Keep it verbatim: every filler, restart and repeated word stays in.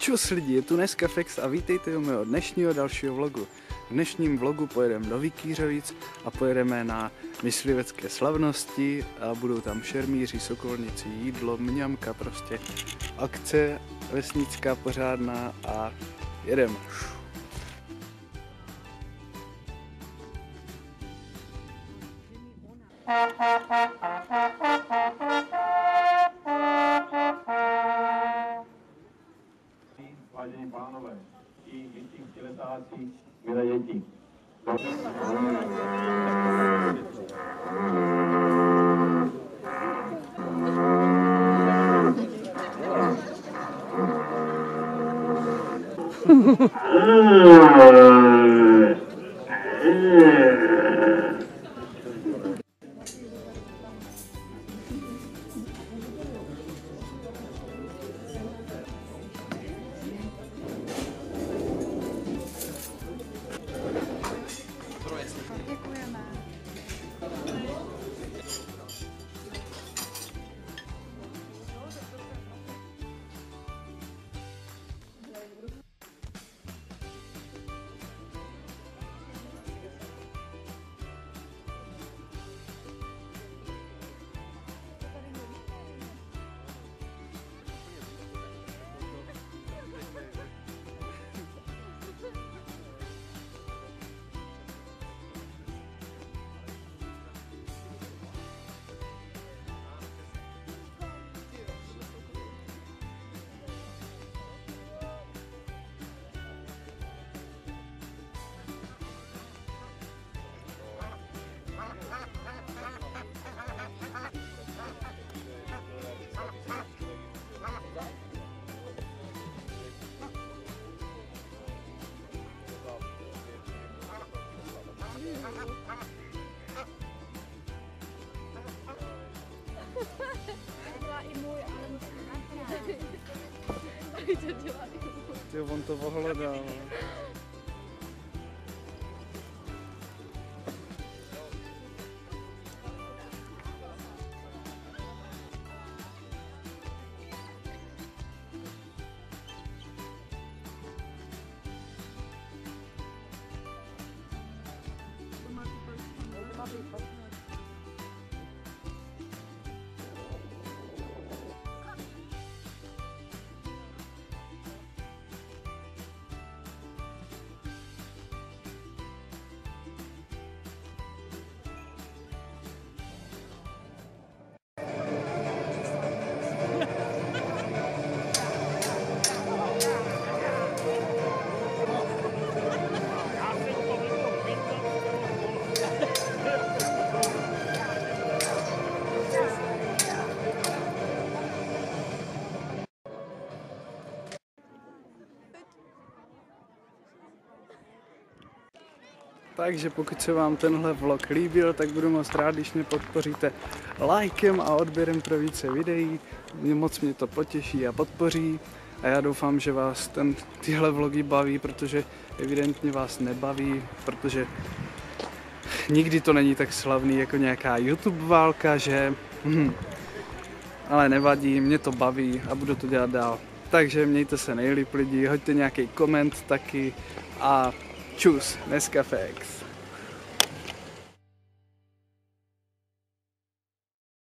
Čus lidi, je tu Neskafex a vítejte u mého dnešního dalšího vlogu. V dnešním vlogu pojedeme do Vykýřovic a pojedeme na myslivecké slavnosti a budou tam šermíři, sokolníci, jídlo, mňamka, prostě akce vesnická pořádná a jedeme. Vážení pánové, i děti v tělesácích, milé děti. Jo, on to ohledal. Takže pokud se vám tenhle vlog líbil, tak budu moc rád, když mě podpoříte lajkem a odběrem pro více videí. Mě moc mě to potěší a podpoří. A já doufám, že vás ten, tyhle vlogy baví, protože evidentně vás nebaví, protože nikdy to není tak slavný jako nějaká YouTube válka, že... Hm. Ale nevadí, mě to baví a budu to dělat dál. Takže mějte se nejlíp lidi, hoďte nějaký koment taky a čus, Neskafex.